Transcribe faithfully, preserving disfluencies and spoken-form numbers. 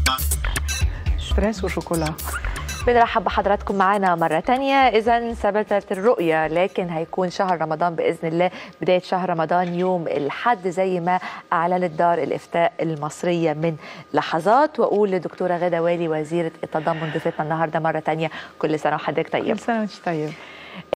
ستريس وشوكولا. بنرحب بحضراتكم معنا مرة تانية. إذا ثبتت الرؤية، لكن هيكون شهر رمضان بإذن الله بداية شهر رمضان يوم الحد زي ما أعلنت دار الإفتاء المصرية من لحظات. وأقول لدكتورة غادة والي وزيرة التضامن ضيفتنا النهاردة مرة تانية كل سنة وحضرتك طيب. كل سنة وانت طيب.